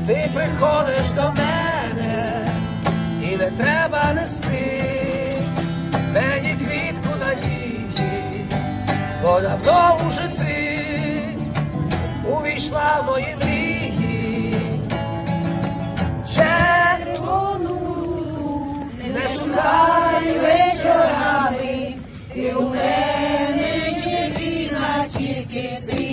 ти приходиш до мене, і не треба нести мені квітку надії, бо давно уже ти увійшла в мої мрії. Червону не шукай вечорами, ти у мене єдина, тільки ти.